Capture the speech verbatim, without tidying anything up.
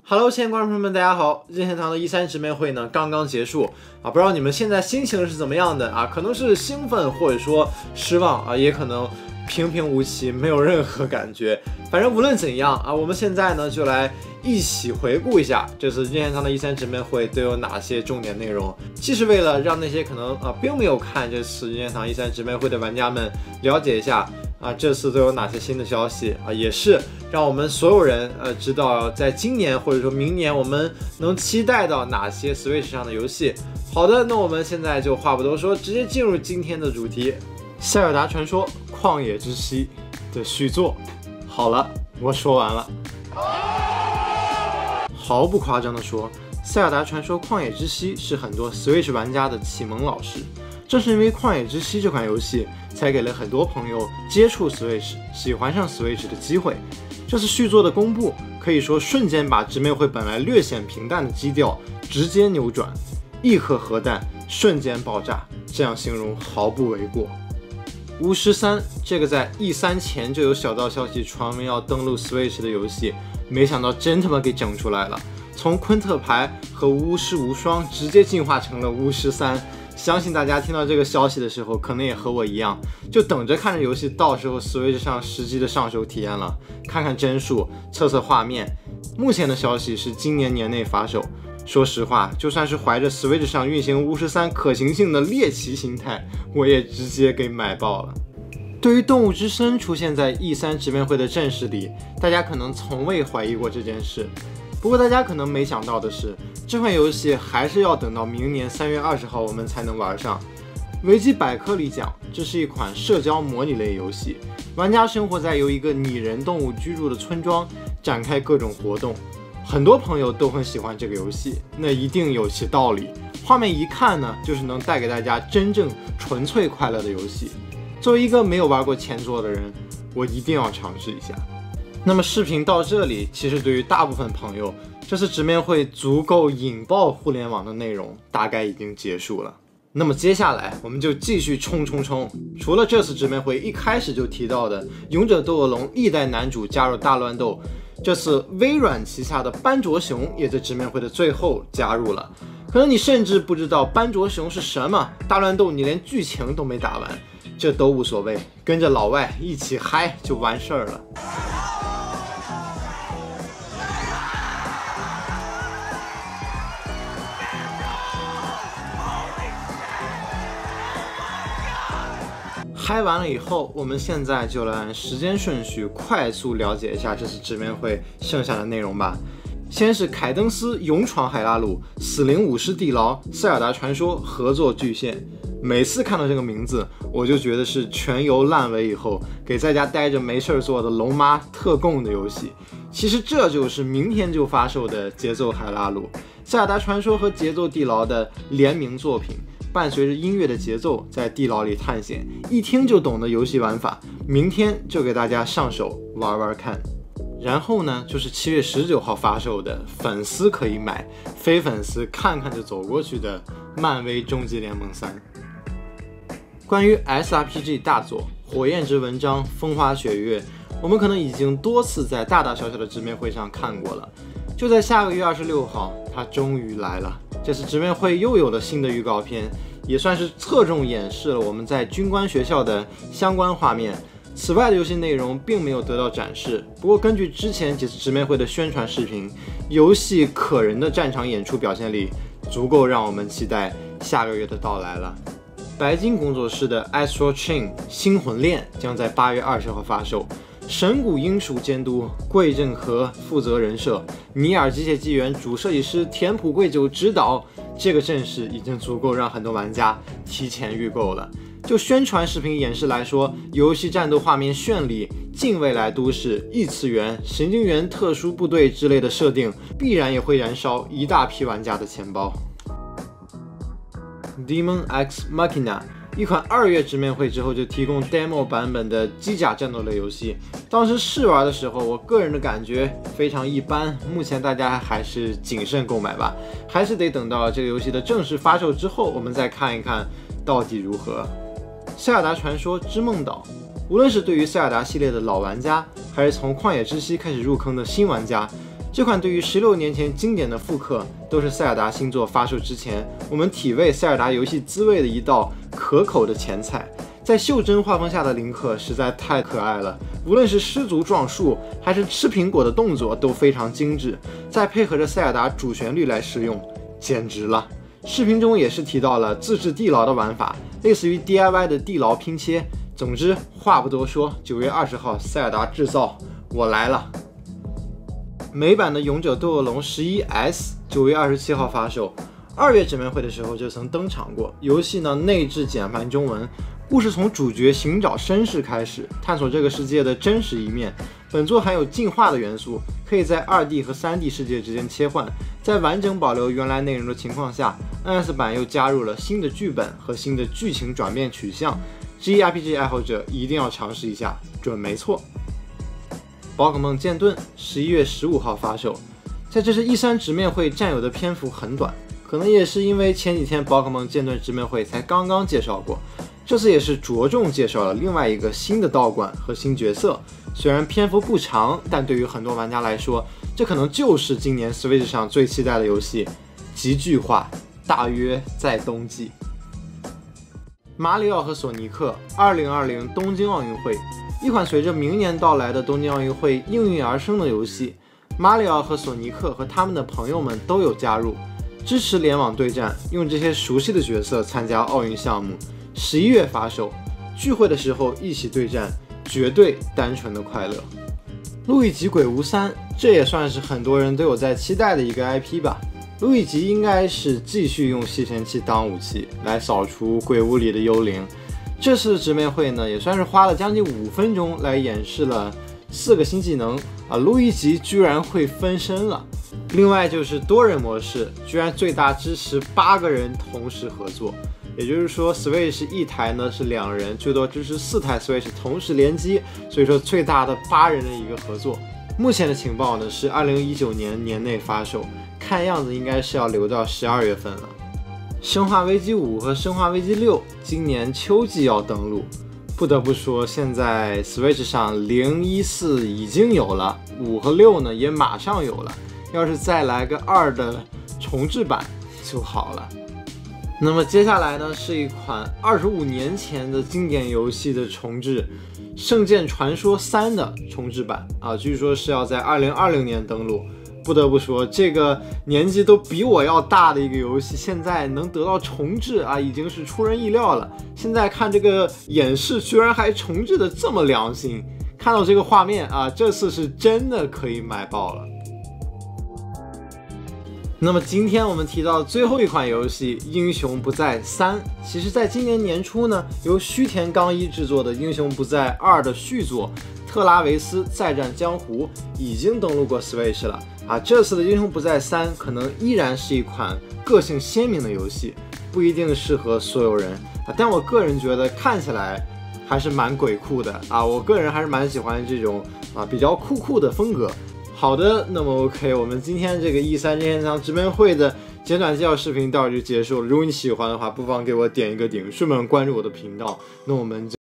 Hello， 亲爱的观众朋友们，大家好！任天堂的 E 三直面会呢刚刚结束啊，不知道你们现在心情是怎么样的啊？可能是兴奋，或者说失望啊，也可能平平无奇，没有任何感觉。反正无论怎样啊，我们现在呢就来一起回顾一下这次任天堂的 E 三直面会都有哪些重点内容，既是为了让那些可能啊并没有看这次任天堂 E 三直面会的玩家们了解一下。啊，这次都有哪些新的消息啊？也是让我们所有人呃知道，在今年或者说明年我们能期待到哪些 Switch 上的游戏。好的，那我们现在就话不多说，直接进入今天的主题，《塞尔达传说：旷野之息》的续作。好了，我说完了。毫不夸张地说，《塞尔达传说：旷野之息》是很多 Switch 玩家的启蒙老师。正是因为《旷野之息》这款游戏，才给了很多朋友接触 Switch、喜欢上 Switch 的机会。这次续作的公布，可以说瞬间把直面会本来略显平淡的基调直接扭转，一颗核弹瞬间爆炸，这样形容毫不为过。巫师三这个在 E 三前就有小道消息传闻要登陆 Switch 的游戏，没想到真他妈给整出来了，从昆特牌和巫师无双直接进化成了巫师三。相信大家听到这个消息的时候，可能也和我一样，就等着看着游戏到时候 Switch 上实际的上手体验了，看看帧数，测测画面。目前的消息是今年年内发售。说实话，就算是怀着 Switch 上运行巫师三可行性的猎奇心态，我也直接给买爆了。对于动物之森出现在 E 三直面会的阵势里，大家可能从未怀疑过这件事。不过大家可能没想到的是，这款游戏还是要等到明年三月二十号我们才能玩上。维基百科里讲，这是一款社交模拟类游戏，玩家生活在由一个拟人动物居住的村庄，展开各种活动。很多朋友都很喜欢这个游戏，那一定有其道理。画面一看呢，就是能带给大家真正纯粹快乐的游戏。作为一个没有玩过前作的人，我一定要尝试一下。那么视频到这里，其实对于大部分朋友，这次直面会足够引爆互联网的内容大概已经结束了。那么接下来我们就继续冲冲冲！除了这次直面会一开始就提到的勇者斗恶龙历代男主加入大乱斗，这次微软旗下的班卓熊也在直面会的最后加入了。可能你甚至不知道班卓熊是什么，大乱斗你连剧情都没打完，这都无所谓，跟着老外一起嗨就完事儿了。嗨完了以后，我们现在就来按时间顺序快速了解一下这次直面会剩下的内容吧。先是凯登斯勇闯海拉鲁，死灵武士地牢，塞尔达传说合作巨献。每次看到这个名字，我就觉得是全游烂尾以后给在家待着没事做的龙妈特供的游戏。其实这就是明天就发售的节奏海拉鲁，塞尔达传说和节奏地牢的联名作品。伴随着音乐的节奏，在地牢里探险，一听就懂的游戏玩法，明天就给大家上手玩玩看。然后呢，就是七月十九号发售的，粉丝可以买，非粉丝看看就走过去的漫威终极联盟三。关于 S R P G 大作《火焰之纹章》《风花雪月》，我们可能已经多次在大大小小的直面会上看过了。就在下个月二十六号，它终于来了。这次直面会又有了新的预告片，也算是侧重演示了我们在军官学校的相关画面。此外的游戏内容并没有得到展示，不过根据之前几次直面会的宣传视频，游戏可人的战场演出表现力足够让我们期待下个月的到来了。白金工作室的 Astral Chain 星魂链将在八月二十号发售。神谷英树监督，桂正和负责人设，尼尔机械纪元主设计师田浦贵久指导，这个阵势已经足够让很多玩家提前预购了。就宣传视频演示来说，游戏战斗画面绚丽，近未来都市、异次元、神经元特殊部队之类的设定，必然也会燃烧一大批玩家的钱包。Demon X Machina，一款二月直面会之后就提供 demo 版本的机甲战斗类游戏，当时试玩的时候，我个人的感觉非常一般，目前大家还是谨慎购买吧，还是得等到这个游戏的正式发售之后，我们再看一看到底如何。塞尔达传说之梦岛，无论是对于塞尔达系列的老玩家，还是从旷野之息开始入坑的新玩家， 这款对于十六年前经典的复刻，都是塞尔达新作发售之前，我们体味塞尔达游戏滋味的一道可口的前菜。在袖珍画风下的林克实在太可爱了，无论是失足撞树，还是吃苹果的动作都非常精致，再配合着塞尔达主旋律来使用，简直了。视频中也是提到了自制地牢的玩法，类似于 D I Y 的地牢拼切。总之话不多说，九月二十号塞尔达制造我来了。美版的勇者斗恶龙十一 S 九月二十七号发售，二月直面会的时候就曾登场过。游戏呢内置简繁中文，故事从主角寻找身世开始，探索这个世界的真实一面。本作含有进化的元素，可以在 二 D 和 三 D 世界之间切换，在完整保留原来内容的情况下 ，N S 版又加入了新的剧本和新的剧情转变取向。G R P G 爱好者一定要尝试一下，准没错。宝可梦剑盾十一月十五号发售，在这次 E 三 直面会占有的篇幅很短，可能也是因为前几天宝可梦剑盾直面会才刚刚介绍过，这次也是着重介绍了另外一个新的道馆和新角色。虽然篇幅不长，但对于很多玩家来说，这可能就是今年 Switch 上最期待的游戏。极具化，大约在冬季。马里奥和索尼克二零二零东京奥运会，一款随着明年到来的东京奥运会应运而生的游戏。马里奥和索尼克和他们的朋友们都有加入，支持联网对战，用这些熟悉的角色参加奥运项目。十一月发售，聚会的时候一起对战，绝对单纯的快乐。路易吉鬼屋三，这也算是很多人都有在期待的一个 I P 吧。路易吉应该是继续用吸尘器当武器来扫除鬼屋里的幽灵。这次直面会呢，也算是花了将近五分钟来演示了四个新技能啊，路易吉居然会分身了。另外就是多人模式，居然最大支持八个人同时合作，也就是说 Switch 一台呢是两人，最多支持四台 Switch 同时联机，所以说最大的八人的一个合作。目前的情报呢是二零一九年年内发售，看样子应该是要留到十二月份了。生化危机五和生化危机六今年秋季要登陆，不得不说现在 Switch 上零一四已经有了，五和六呢也马上有了，要是再来个二的重制版就好了。那么接下来呢是一款二十五年前的经典游戏的重制，圣剑传说三的重制版啊，据说是要在二零二零年登陆。不得不说，这个年纪都比我要大的一个游戏，现在能得到重制啊，已经是出人意料了。现在看这个演示，居然还重制的这么良心，看到这个画面啊，这次是真的可以买爆了。那么今天我们提到最后一款游戏《英雄不再三》，其实在今年年初呢，由须田刚一制作的《英雄不再二》的续作《特拉维斯再战江湖》已经登陆过 Switch 了啊。这次的《英雄不再三》可能依然是一款个性鲜明的游戏，不一定适合所有人啊，但我个人觉得看起来还是蛮鬼酷的啊，我个人还是蛮喜欢这种啊比较酷酷的风格。好的，那么 OK， 我们今天这个 E 三任天堂直面会的简短介绍视频到这就结束了。如果你喜欢的话，不妨给我点一个顶，顺便关注我的频道。那我们就